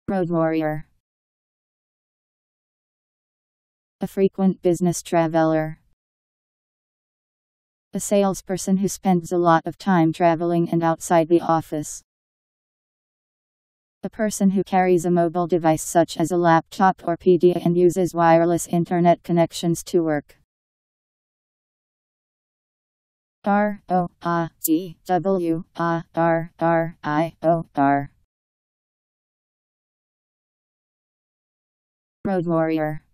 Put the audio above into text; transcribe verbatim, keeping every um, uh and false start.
Road warrior. A frequent business traveler. A salesperson who spends a lot of time traveling and outside the office. A person who carries a mobile device such as a laptop or P D A and uses wireless internet connections to work. R O A D W A R R I O R. Road warrior.